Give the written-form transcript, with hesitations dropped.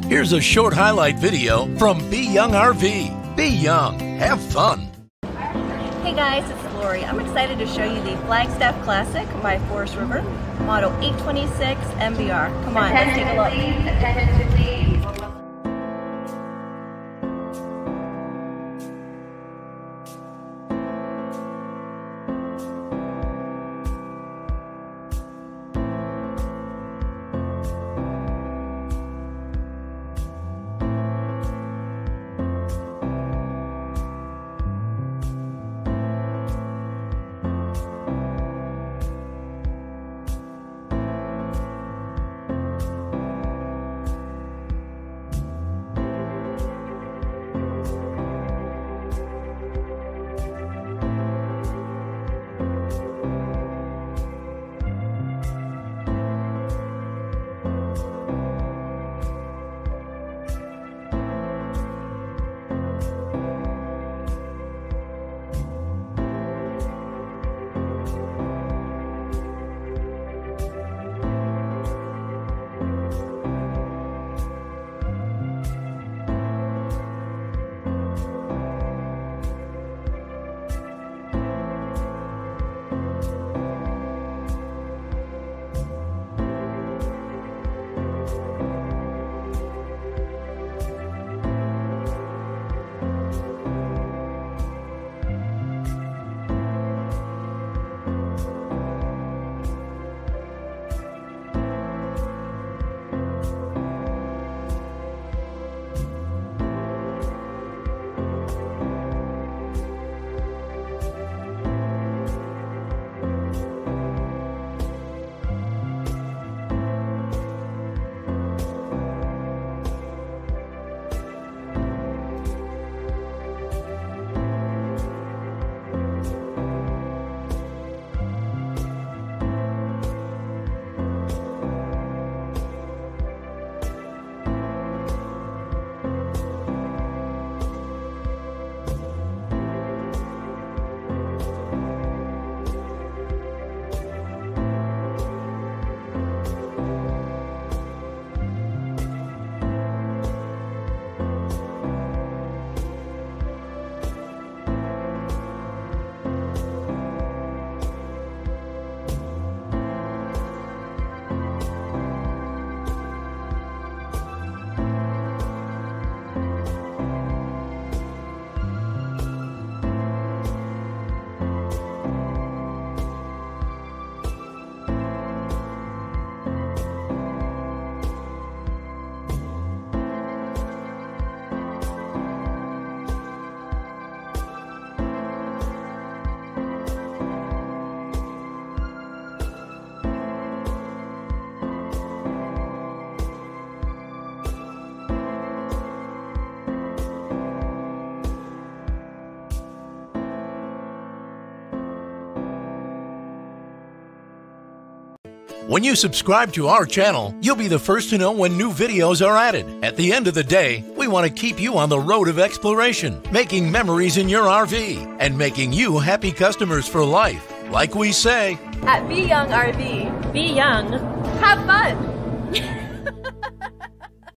Here's a short highlight video from Be Young RV. Be young, have fun. Hey guys, it's Lori. I'm excited to show you the Flagstaff Classic by Forest River, model 826MBR. Come on, let's take a look. Attention please. When you subscribe to our channel, you'll be the first to know when new videos are added. At the end of the day, we want to keep you on the road of exploration, making memories in your RV, and making you happy customers for life. Like we say, At Be Young RV, Be young. have fun!